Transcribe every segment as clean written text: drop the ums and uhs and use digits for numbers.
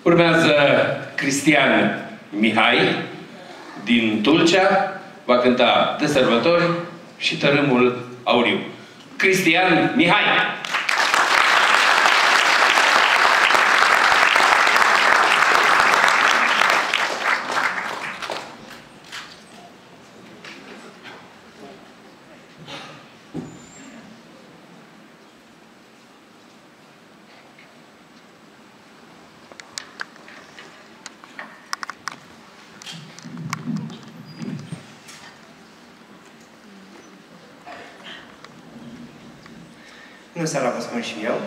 Urmează Cristian Mihai din Tulcea, va cânta De sărbători și Tărâmul Auriu. Cristian Mihai! Bună seara, vă spun și eu.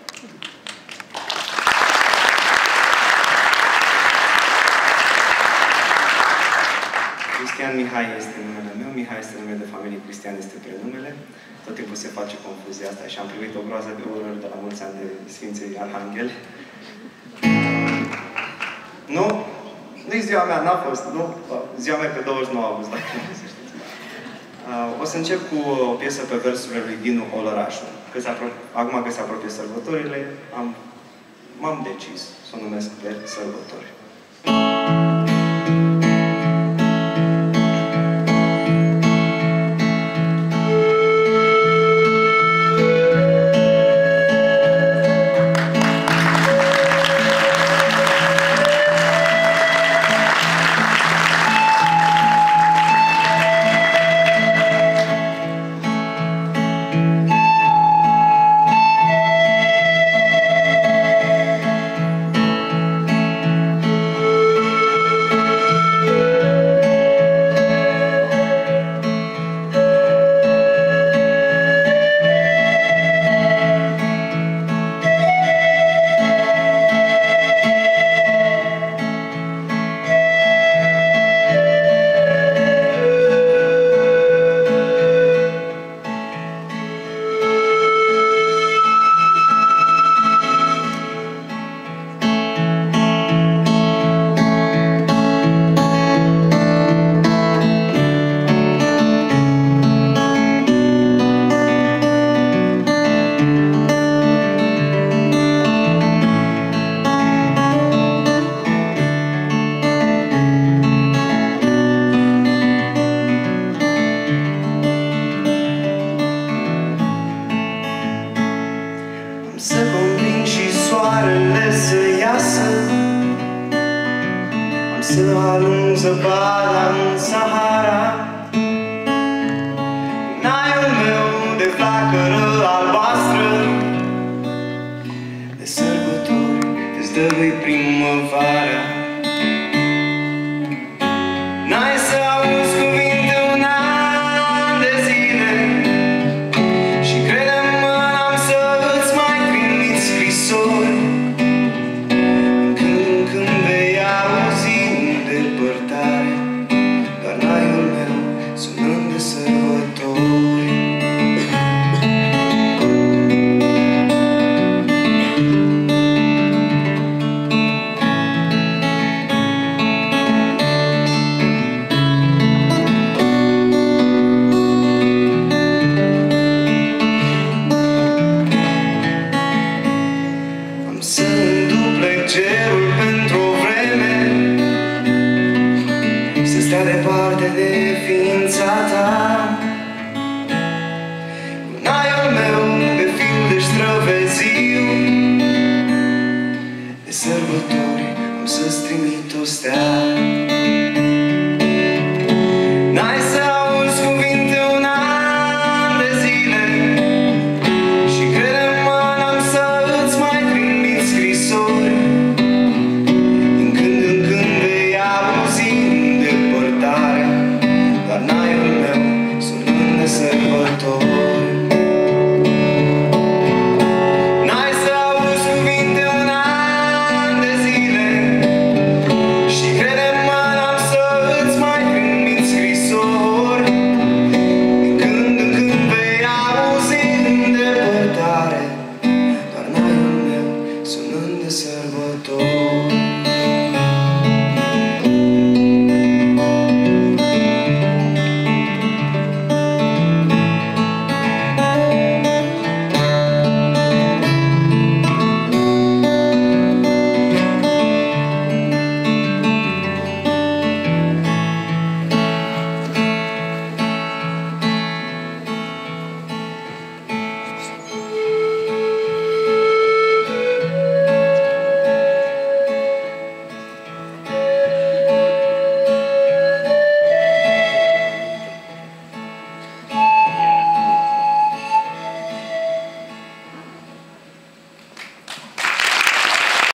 Cristian Mihai este numele meu, Mihai este numele de familie, Cristian este prenumele. Tot timpul se face confuzia asta și am primit o groază de urări de la mulți ani de Sfinții Arhangheli. Nu? Nu-i ziua mea, n-a fost, nu? Ziua mea pe 29 august, dacă nu se știți. O să încep cu o piesă pe versurile lui Dinu Olărașu. Acum că se apropie sărbătorile, m-am decis să o numesc de sărbători. Sărbători, am să-ți trimit o stea.